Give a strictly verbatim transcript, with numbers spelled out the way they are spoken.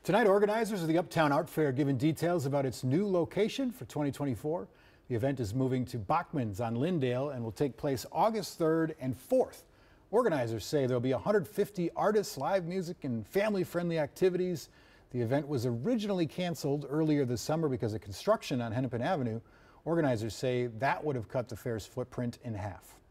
Tonight, organizers of the Uptown Art Fair are giving details about its new location for twenty twenty-four. The event is moving to Bachman's on Lyndale and will take place August third and fourth. Organizers say there'll be one hundred fifty artists, live music, and family-friendly activities. The event was originally canceled earlier this summer because of construction on Uptown Avenue. Organizers say that would have cut the fair's footprint in half.